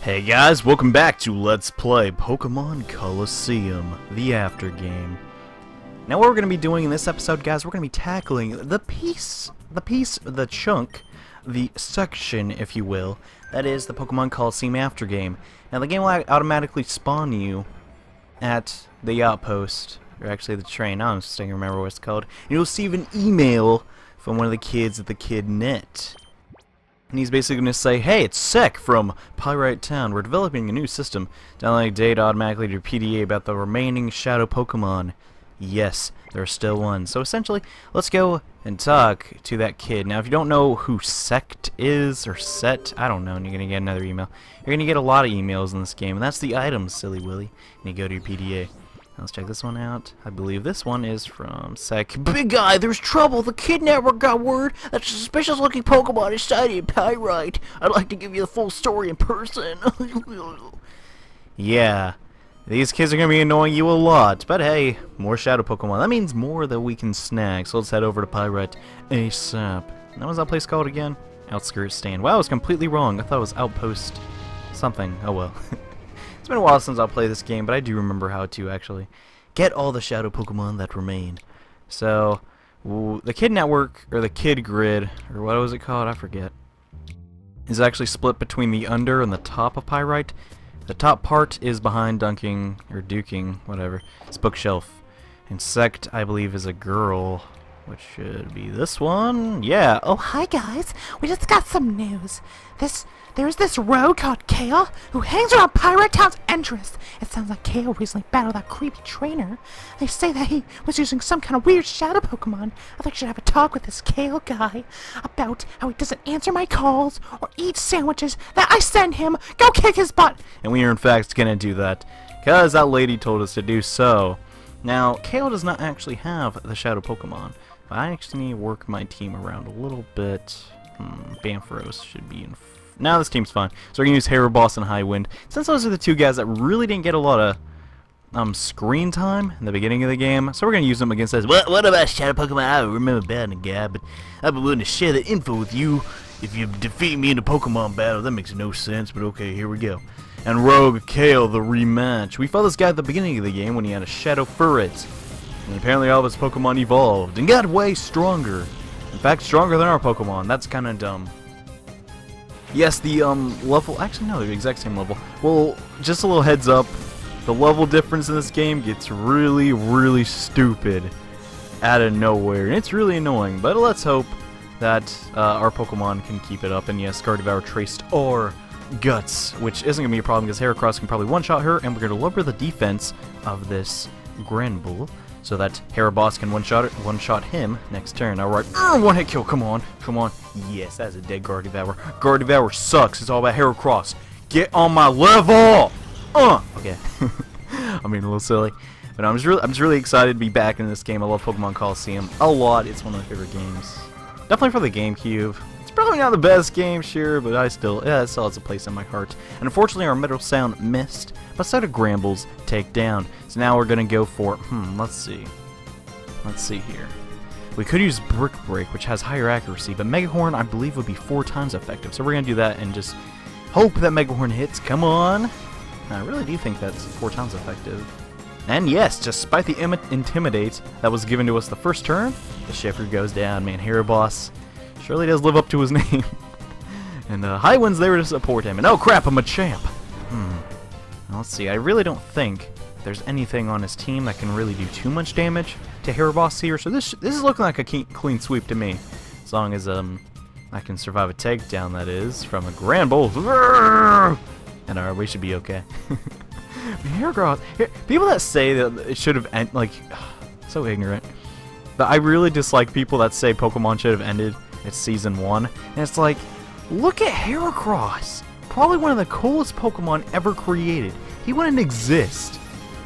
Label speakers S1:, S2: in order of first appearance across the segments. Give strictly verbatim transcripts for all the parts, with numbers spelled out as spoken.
S1: Hey guys, welcome back to Let's Play Pokemon Colosseum, the after game. Now what we're going to be doing in this episode, guys, we're going to be tackling the piece, the piece, the chunk, the section, if you will, that is the Pokemon Colosseum after game. Now the game will automatically spawn you at the outpost, or actually the train, I don't still remember what it's called, and you'll receive an email from one of the kids at the KidNet. And he's basically going to say, hey, it's Sek from Pyrite Town. We're developing a new system. Downloading data automatically to your P D A about the remaining Shadow Pokemon. Yes, there's still one. So essentially, let's go and talk to that kid. Now, if you don't know who Sect is, or Set, I don't know, and you're going to get another email. You're going to get a lot of emails in this game, and that's the items, silly willy. And you go to your P D A. Let's check this one out. I believe this one is from Sek. Big guy, there's trouble. The Kid Network got word that a suspicious looking Pokemon is sighted in Pyrite. I'd like to give you the full story in person. Yeah, these kids are going to be annoying you a lot. But hey, more Shadow Pokemon. That means more that we can snag. So let's head over to Pyrite ASAP. What was that place called again? Outskirts Stand. Wow, I was completely wrong. I thought it was Outpost something. Oh well. It's been a while since I'll play this game, but I do remember how to actually get all the Shadow Pokemon that remain. So, ooh, the Kid Network, or the Kid Grid, or what was it called? I forget, is actually split between the under and the top of Pyrite. The top part is behind Dunking, or Duking, whatever. It's Bookshelf. And Sect, I believe, is a girl, which should be this one. Yeah.
S2: Oh, hi guys. We just got some news. This There's this rogue called Kale who hangs around Pyrite Town's entrance. It sounds like Kale recently battled that creepy trainer. They say that he was using some kind of weird shadow Pokemon. I think I should have a talk with this Kale guy about how he doesn't answer my calls or eat sandwiches that I send him. Go kick his butt!
S1: And we are in fact going to do that, because that lady told us to do so. Now, Kale does not actually have the shadow Pokemon, but I actually need to work my team around a little bit. Hmm, Bamfros should be in front. Now this team's fine. So we're going to use Haraboss and Highwind. Since those are the two guys that really didn't get a lot of um, screen time in the beginning of the game, so we're going to use them against us. What, what about Shadow Pokemon? I don't remember battling a guy, but I'd be willing to share that info with you if you defeat me in a Pokemon battle. That makes no sense, but okay, here we go. And Rogue Kale, the rematch. We fought this guy at the beginning of the game when he had a Shadow Furret. And apparently all of his Pokemon evolved and got way stronger. In fact, stronger than our Pokemon. That's kind of dumb. Yes, the um level, actually no, the exact same level. Well, just a little heads up, the level difference in this game gets really, really stupid out of nowhere, and it's really annoying, but let's hope that uh, our Pokemon can keep it up. And yes, Gardevoir traced our guts, which isn't going to be a problem because Heracross can probably one-shot her, and we're going to lower the defense of this Granbull so that Haraboss can one-shot it, one-shot him next turn. Alright, uh, one-hit kill, come on, come on. Yes, that's a dead Gardevoir. Gardevoir sucks, it's all about Heracross. Get on my level! Uh! Okay. I'm being a little silly. But I'm just, really, I'm just really excited to be back in this game. I love Pokemon Colosseum a lot. It's one of my favorite games. Definitely for the GameCube. It's probably not the best game, sure, but I still, yeah, it still has a place in my heart. And unfortunately, our Metal Sound missed, but so did Granbull's takedown. So now we're gonna go for, hmm, let's see. Let's see here. We could use Brick Break, which has higher accuracy, but Megahorn, I believe, would be four times effective. So we're gonna do that and just hope that Megahorn hits. Come on. I really do think that's four times effective. And yes, despite the Im Intimidate that was given to us the first turn, the Shifter goes down. Man, Haraboss surely does live up to his name. And uh, Highwind's there to support him. And oh crap, I'm a champ. Hmm. Let's see, I really don't think there's anything on his team that can really do too much damage to Haraboss here. So this this is looking like a clean sweep to me. As long as um I can survive a takedown, that is, from a Granbull. And uh, we should be okay. Heracross, people that say that it should have ended, like, so ignorant. But I really dislike people that say Pokemon should have ended at season one. And it's like, look at Heracross. Probably one of the coolest Pokemon ever created. He wouldn't exist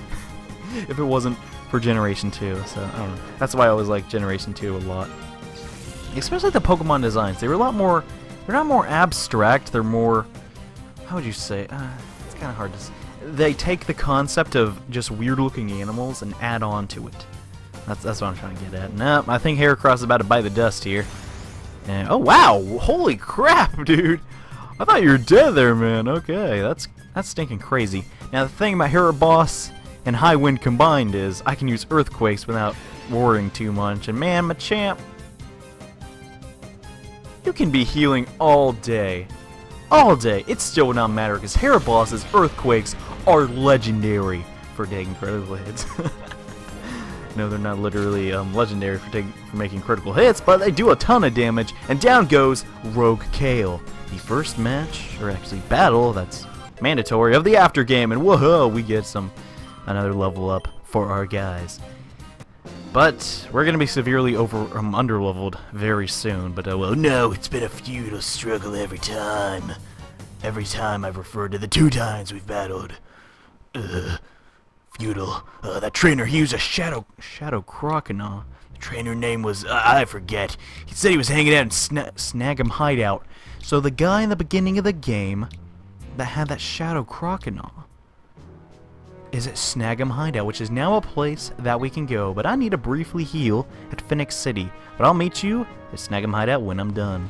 S1: if it wasn't for Generation two. So, I don't know. That's why I always like Generation two a lot. Especially the Pokemon designs. They were a lot more, they're not more abstract. They're more, how would you say? Uh, it's kind of hard to say. They take the concept of just weird-looking animals and add on to it. That's that's what I'm trying to get at. Nope, I think Heracross is about to bite the dust here. And, oh wow! Holy crap, dude! I thought you were dead there, man. Okay, that's that's stinking crazy. Now the thing about Hero Boss and High Wind combined is I can use Earthquakes without worrying too much. And man, Machamp, you can be healing all day. All day. It still would not matter because Hero Boss's Earthquakes are legendary for taking critical hits. No, they're not literally um, legendary for, taking, for making critical hits, but they do a ton of damage. And down goes Rogue Kale. The first match, or actually battle, that's mandatory of the after game. And whoa, we get some another level up for our guys. But we're gonna be severely over um, underleveled very soon. But uh, well, no, it's been a futile struggle every time. Every time I've referred to the two times we've battled. Ugh. Futile. Uh, that trainer, he used a shadow shadow crocodile. The trainer name was uh, I forget. He said he was hanging out in Sna Snag'em Hideout. So the guy in the beginning of the game that had that shadow crocodile is at Snag'em Hideout, which is now a place that we can go. But I need to briefly heal at Phoenix City. But I'll meet you at Snag'em Hideout when I'm done.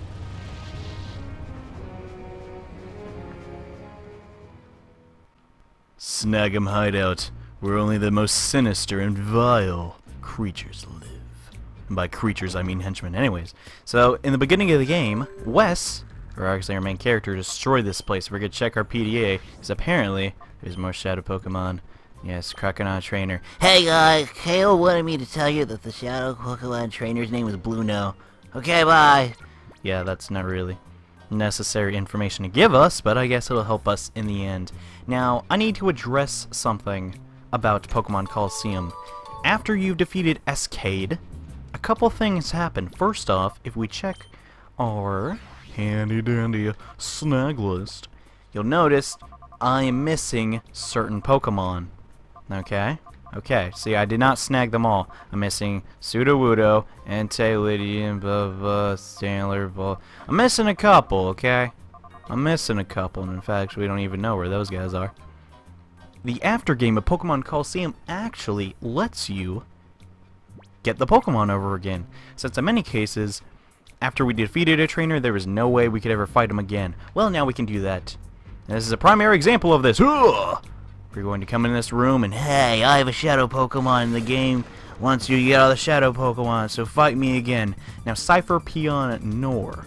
S1: Snag'em Hideout, where only the most sinister and vile creatures live. And by creatures, I mean henchmen. Anyways, so in the beginning of the game, Wes, or actually our main character, destroyed this place. We're gonna check our P D A, because apparently there's more Shadow Pokemon. Yes, Crocodile Trainer.
S3: Hey guys, Kale wanted me to tell you that the Shadow Pokemon Trainer's name was Blueno. Okay, bye.
S1: Yeah, that's not really necessary information to give us, but I guess it'll help us in the end. Now, I need to address something about Pokemon Coliseum. After you've defeated Escade, a couple things happen. First off, if we check our handy dandy snag list, you'll notice I am missing certain Pokemon. Okay? Okay, see, I did not snag them all. I'm missing Sudowoodo, Entei, Bubba, Stantler, Bull. I'm missing a couple, okay? I'm missing a couple, and in fact, we don't even know where those guys are. The after game of Pokemon Coliseum actually lets you get the Pokemon over again, since in many cases, after we defeated a trainer, there was no way we could ever fight him again. Well, now we can do that. And this is a primary example of this. Ugh! We're going to come in this room and, hey, I have a Shadow Pokemon in the game. Once you get all the Shadow Pokemon, so fight me again. Now, Cypher Peon Nor.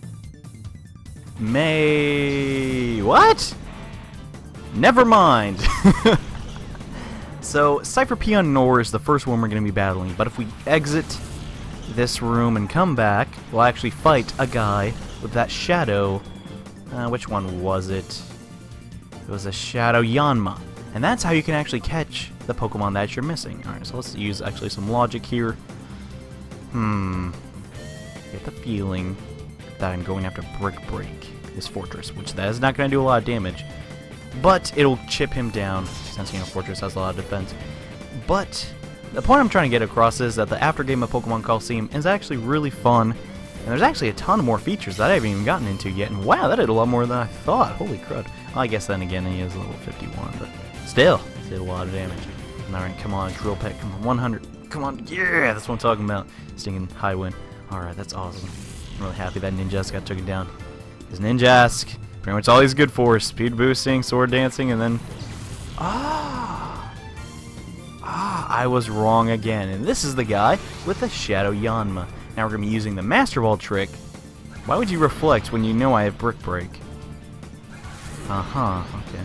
S1: May... What? Never mind. So, Cypher Peon Nor is the first one we're going to be battling. But if we exit this room and come back, we'll actually fight a guy with that Shadow... Uh, which one was it? It was a Shadow Yanma. And that's how you can actually catch the Pokemon that you're missing. Alright, so let's use actually some logic here. Hmm. Get the feeling that I'm going after Brick Break, this fortress, which that is not going to do a lot of damage. But it'll chip him down, since, you know, Fortress has a lot of defense. But the point I'm trying to get across is that the after game of Pokemon Coliseum is actually really fun. And there's actually a ton more features that I haven't even gotten into yet. And wow, that did a lot more than I thought. Holy crud. Well, I guess then again, he is level fifty-one, but still, it did a lot of damage. Alright, come on, Drill Peck, come on, one hundred. Come on, yeah, that's what I'm talking about. Stinging High Wind. Alright, that's awesome. I'm really happy that Ninjask got taken down. Because Ninjask, pretty much all he's good for is speed boosting, sword dancing, and then... Ah! Ah, I was wrong again. And this is the guy with the Shadow Yanma. Now we're going to be using the Master Ball trick. Why would you reflect when you know I have Brick Break? Uh-huh, okay.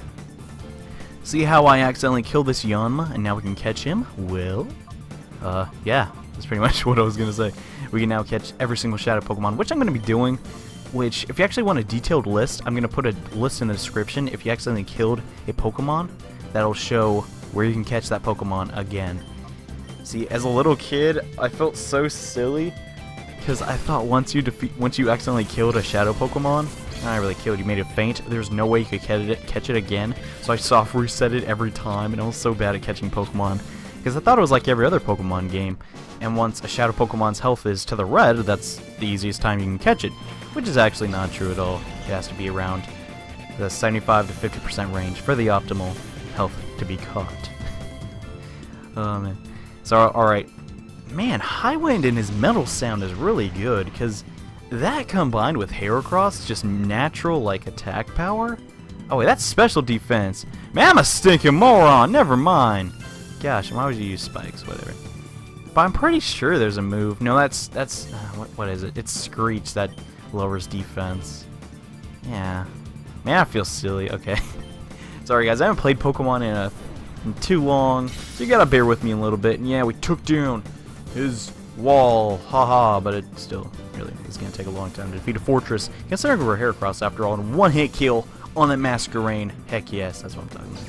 S1: See how I accidentally killed this Yanma and now we can catch him? Well, uh, yeah, that's pretty much what I was going to say. We can now catch every single Shadow Pokemon, which I'm going to be doing, which, if you actually want a detailed list, I'm going to put a list in the description. If you accidentally killed a Pokemon, that'll show where you can catch that Pokemon again. See, as a little kid, I felt so silly because I thought once you defeat, once you accidentally killed a Shadow Pokemon, not really killed, you made it faint. There's no way you could catch it, catch it again. So I soft reset it every time, and I was so bad at catching Pokemon because I thought it was like every other Pokemon game. And once a Shadow Pokemon's health is to the red, that's the easiest time you can catch it, which is actually not true at all. It has to be around the seventy-five to fifty percent range for the optimal health to be caught. Oh man. So, alright. Man, High Wind and his metal sound is really good, because that combined with Heracross, just natural, like, attack power? Oh, wait, that's special defense. Man, I'm a stinking moron. Never mind. Gosh, why would you use spikes? Whatever. But I'm pretty sure there's a move. No, that's, that's, uh, what, what is it? It's Screech that lowers defense. Yeah. Man, I feel silly. Okay. Sorry, guys. I haven't played Pokemon in, a, in too long, so you gotta bear with me a little bit. And yeah, we took down his wall. Haha, but it still really is gonna take a long time to defeat a fortress. Considering we're Heracross after all, and one hit kill on that Masquerain. Heck yes, that's what I'm talking about.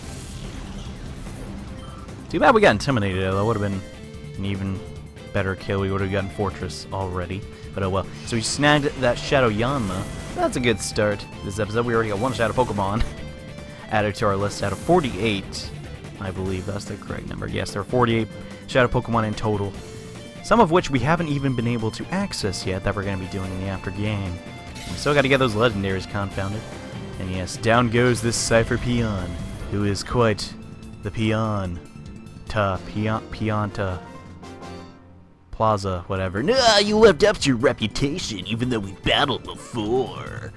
S1: Too bad we got intimidated, though. That would have been an even better kill. We would have gotten Fortress already. But oh well. So we snagged that Shadow Yanma. That's a good start. This episode, we already got one Shadow Pokemon added to our list out of forty-eight. I believe that's the correct number. Yes, there are forty-eight Shadow Pokemon in total. Some of which we haven't even been able to access yet that we're going to be doing in the after game. We still got to get those legendaries confounded. And yes, down goes this Cypher Peon, who is quite the peon. Ta, peon, peonta. Plaza, whatever.
S3: Nah, you lived up to your reputation, even though we battled before.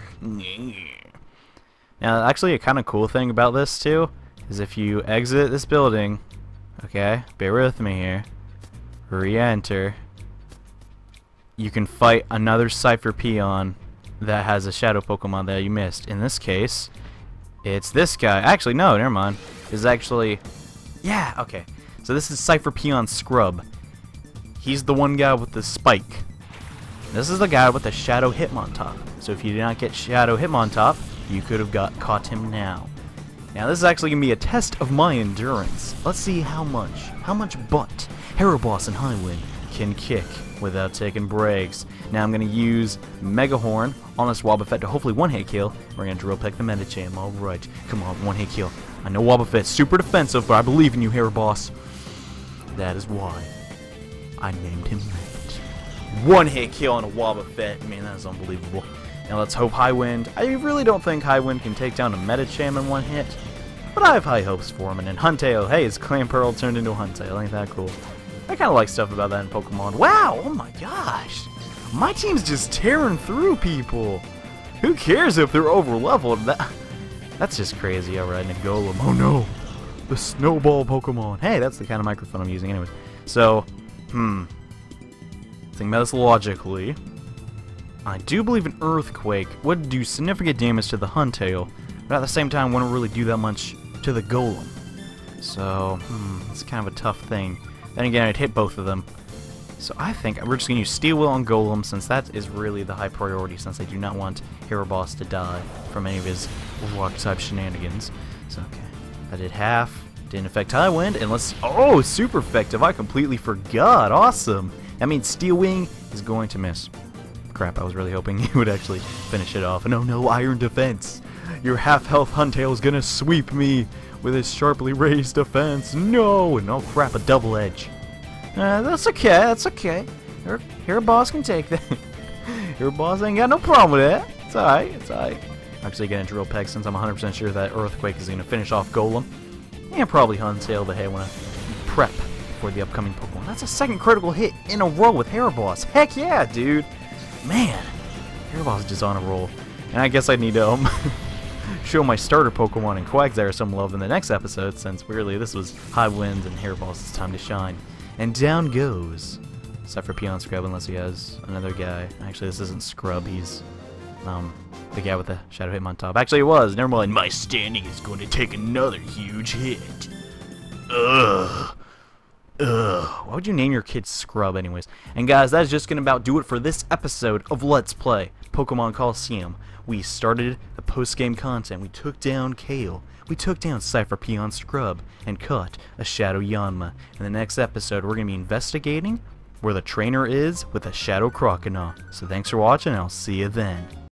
S1: Now, actually, a kind of cool thing about this, too, is if you exit this building, okay, bear with me here, re-enter, you can fight another Cypher Peon that has a Shadow Pokemon that you missed. In this case, it's this guy. Actually, no, never mind. This is actually... Yeah, okay. So this is Cypher Peon Scrub. He's the one guy with the spike. This is the guy with the Shadow Hitmontop. So if you did not get Shadow Hitmontop, you could have got caught him now. Now this is actually going to be a test of my endurance. Let's see how much, how much butt Heraboss and Highwind can kick without taking breaks. Now I'm going to use Mega Horn on this Wobbuffet to hopefully one-hit kill. We're going to drill peck the Medicham. Alright, come on, one-hit kill. I know Wobbuffet's super defensive, but I believe in you, Heraboss. That is why I named him that. One-hit kill on a Wobbuffet. Man, that is unbelievable. Now let's hope Highwind. I really don't think Highwind can take down a Medicham in one hit, but I have high hopes for him. And then Huntale, hey, his Clamperl turned into a Huntale. Ain't that cool? I kind of like stuff about that in Pokemon. Wow, oh my gosh. My team's just tearing through people. Who cares if they're over-leveled? That, that's just crazy. Alright, and a Golem. Oh no. The Snowball Pokemon. Hey, that's the kind of microphone I'm using anyways. So, hmm. Think about this logically. I do believe an Earthquake would do significant damage to the Huntale, but at the same time wouldn't really do that much to the Golem. So, hmm, it's kind of a tough thing. Then again, I'd hit both of them. So I think we're just going to use Steel Wheel on Golem, since that is really the high priority, since I do not want Heraboss to die from any of his Rock-type shenanigans. So, okay. I did half. Didn't affect Highwind, and let's... Oh, super effective! I completely forgot! Awesome! That means Steel Wing is going to miss. Crap, I was really hoping he would actually finish it off. No, no, Iron Defense! Your half-health Huntale is going to sweep me with his sharply raised defense. No! And oh crap, a double edge. Uh, that's okay, that's okay. Here, here a boss can take that. Here a boss ain't got no problem with that. It's alright, it's alright. I'm actually gonna drill peg since I'm one hundred percent sure that Earthquake is gonna finish off Golem. And probably Huntale, but hey, I wanna prep for the upcoming Pokemon. That's a second critical hit in a row with Heraboss. Heck yeah, dude! Man, Heraboss is just on a roll. And I guess I need to um, show my starter Pokemon in Quagsire some love in the next episode, since really this was Highwind and Heraboss' time to shine. And down goes Cypher Peon Scrub, unless he has another guy. Actually, this isn't Scrub, he's um, the guy with the Shadow Hitmontop. Actually, it was. Never mind. My standing is going to take another huge hit. Ugh. Ugh. Why would you name your kid Scrub anyways? And guys, that's just going to about do it for this episode of Let's Play Pokemon Colosseum. We started the post-game content. We took down Kale. We took down Cypher Peon Scrub and caught a Shadow Yanma. In the next episode, we're going to be investigating where the trainer is with a Shadow Croconaw. So thanks for watching, and I'll see you then.